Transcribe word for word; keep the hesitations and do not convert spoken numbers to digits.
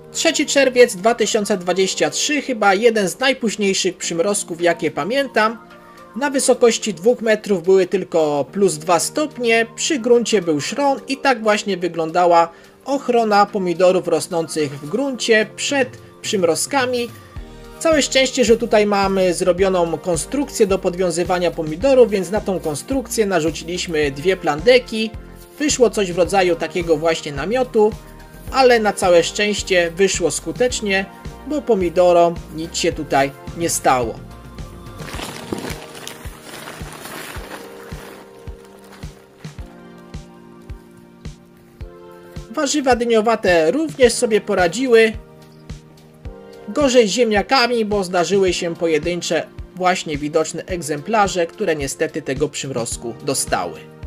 trzeci czerwiec dwa tysiące dwudziesty trzeci, chyba jeden z najpóźniejszych przymrozków, jakie pamiętam. Na wysokości dwóch metrów były tylko plus dwa stopnie, przy gruncie był szron i tak właśnie wyglądała ochrona pomidorów rosnących w gruncie przed przymrozkami. Całe szczęście, że tutaj mamy zrobioną konstrukcję do podwiązywania pomidorów, więc na tą konstrukcję narzuciliśmy dwie plandeki. Wyszło coś w rodzaju takiego właśnie namiotu, ale na całe szczęście wyszło skutecznie, bo pomidorom nic się tutaj nie stało. Warzywa dyniowate również sobie poradziły. Gorzej z ziemniakami, bo zdarzyły się pojedyncze właśnie widoczne egzemplarze, które niestety tego przymrozku dostały.